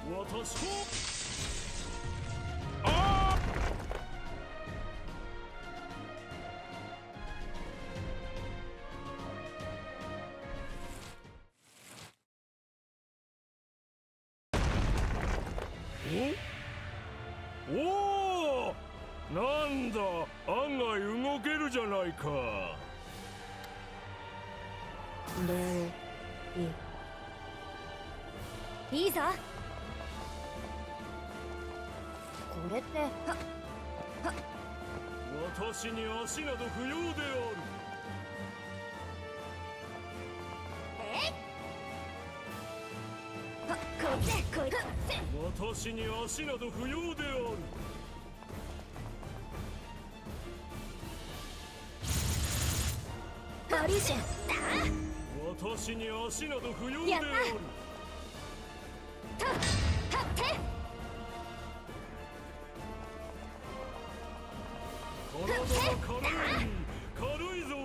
私とあおお、なんだ、案外動けるじゃないか。 礼をいいぞ。 これって私に足など不要である。私に足など不要である。 バリシェン。 私に足など不要である。体が軽いぞ。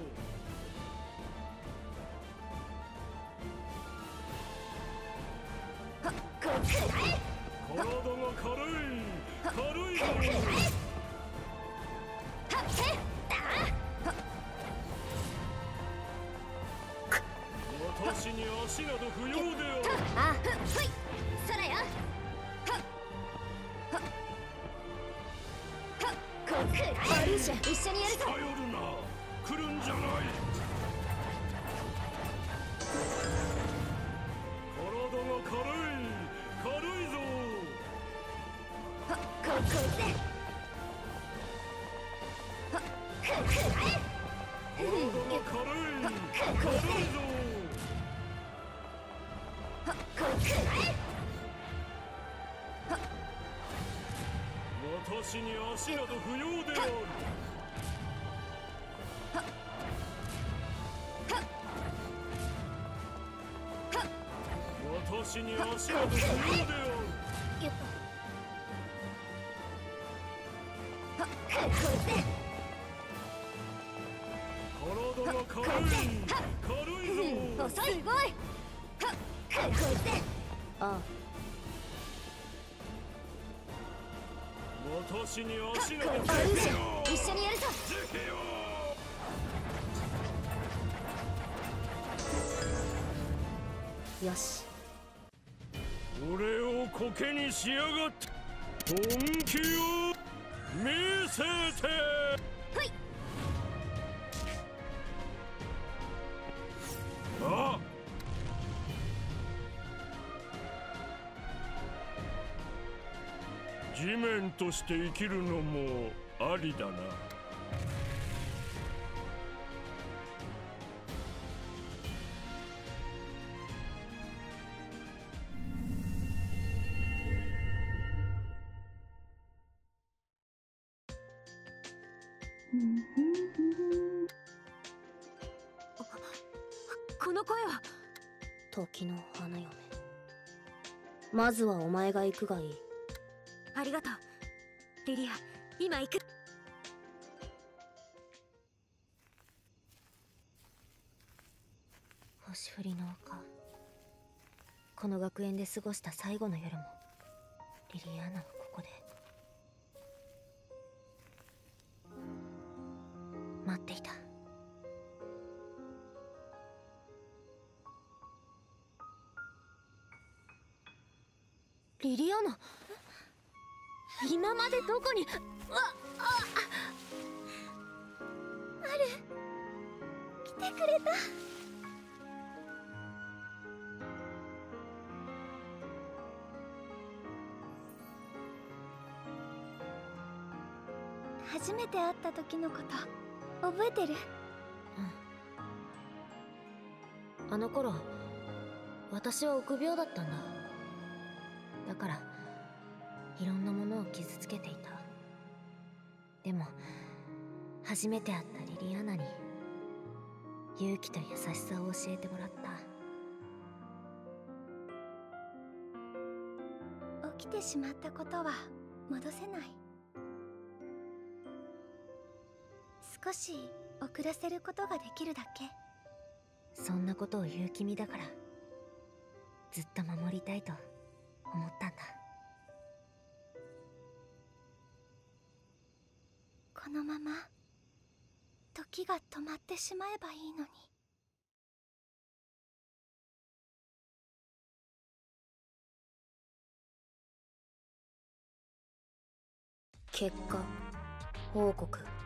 体が軽いぞ。私に足など不要である。 あ、ほい、そらよ。バリーシェン、一緒にやるぞ。 頼るな、来るんじゃない。体が軽いぞ。 こいつで。 軽いぞ。私に足など不要である。私に足など不要である。体が軽いぞ。 遅い。すごい。 あ私に足などバリーシェン、一緒にやるぞ。 よし。 俺を苔にしやがって。本気を見せて。 ほい。 あ、地面として生きるのもありだな。 この声は。 時の花嫁。まずはお前が行くがいい。 ありがとうリリア、今行く。 星降りの丘。この学園で過ごした最後の夜もリリアーナはここで待っていた。リリアーナ、今までどこに。 ある、来てくれた。初めて会った時のこと覚えてる？ うん。あの頃私は臆病だったんだ。だからいろんなものを傷つけていた。でも初めて会ったリリアナに勇気と優しさを教えてもらった。 起きてしまったことは戻せない。少し遅らせることができるだけ。 そんなことを言う君だからずっと守りたいと思ったんだ。 このまま時が止まってしまえばいいのに。 結果報告。